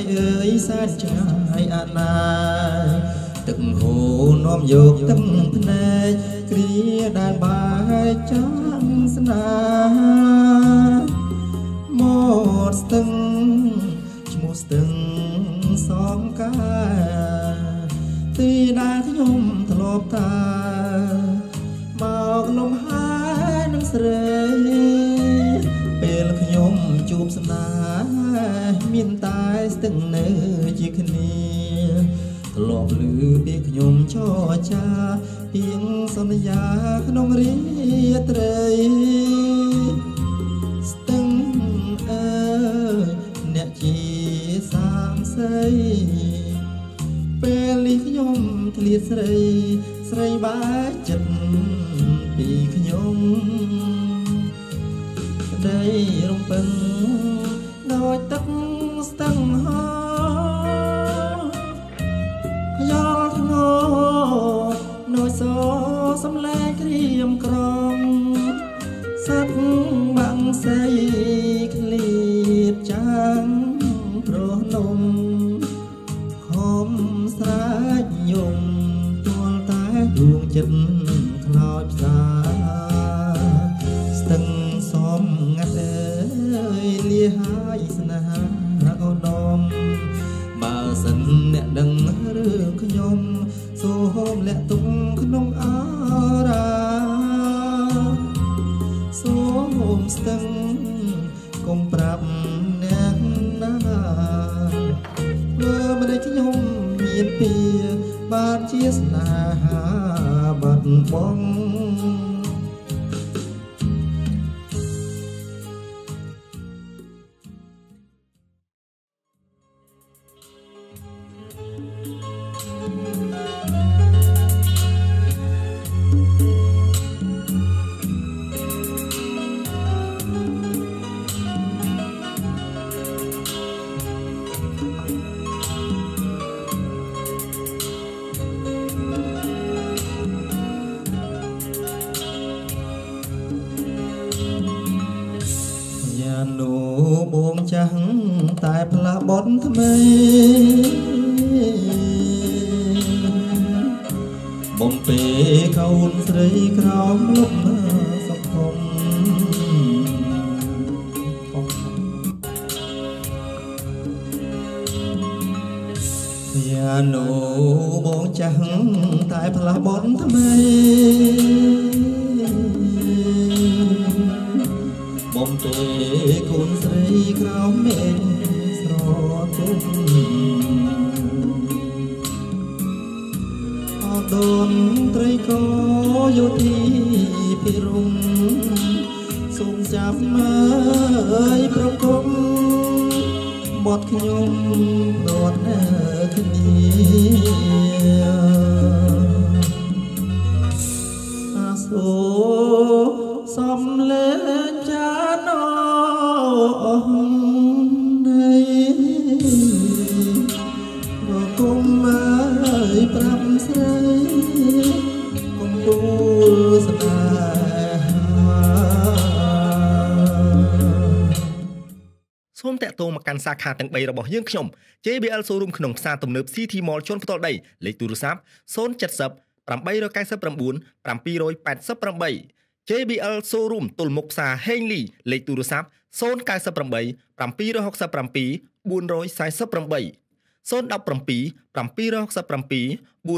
អើយសែនឆ្ងាយអាណាទឹកហូរនាំយកទឹកភ្នែកគ្រាដែលបែកចាំស្នាមកស្ទឹងឈ្មោះស្ទឹងសំកាទីដែលខ្ញុំធ្លាប់តាមកលំហែនឹងស្រីពេលខ្ញុំជួបស្នេហ៍មានតែស្ទឹងនៅជាគ្នាធ្លាប់ឮពីខ្ញុំចរចាពីងសន្យាក្នុងរាត្រីស្ទឹងអើយអ្នកជាសាងសីពេលនេះខ្ញុំធ្លាស្រីស្រីបែកចិត្តពីខ្ញុំក្តីរំពឹងដោយទឹកស្ទឹងហោខ្យល់ធ្ងរនៅសសំឡេងក្រៀមក្រំសឹកបាំងសៃក្លៀតចាំប្រនំខំស្រែកយំទាល់តែដួងចិត្តខ្លោចផ្សាស្ទឹងសំងាត់អើយលាហើយស្នេហាអូនំបើសិនអ្នកដឹងរឿងខ្ញុំសូមលាក់ទុកក្នុងអារាសូមស្ទឹងកុំប្រាប់អ្នកណាមើលមិនឲ្យខ្ញុំមានពីបានជាស្នេហាបាត់បង់នូបងចាស់តែផ្លាស់បត់ថ្មីបំពេកូនស្រីក្រោមលំសុខុមយ៉ានូបងចាស់តែផ្លាស់បត់ថ្មីបំពេកូនស្រីក្រោមមេឃស្រទុំអដូនត្រីក៏យោធីភិរមសូមចាប់មើលប្រគំបត់ខ្ញុំដត់នៅគ្នាអាសូសំលេងចាណោអស់នៃរគុំឲ្យប្រាប់ស្រីកុំទូលស្នេហាសូមតាក់ទងមកកាន់សាខាទាំង3របស់យើងខ្ញុំ JBL Showroom ក្នុងផ្សារទំនើប City Mall ជន់ផ្ទាល់ដីលេខទូរស័ព្ទ070 899 788 JBL Showroom ទល់មុខផ្សារហេងលីលេខទូរស័ព្ទ098 767 448 017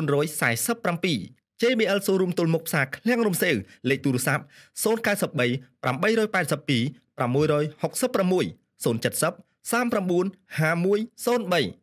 767 447 JBL Showroom ទល់មុខផ្សារឃ្លាំងរំសេវលេខទូរស័ព្ទ093 882 666 070 39 5103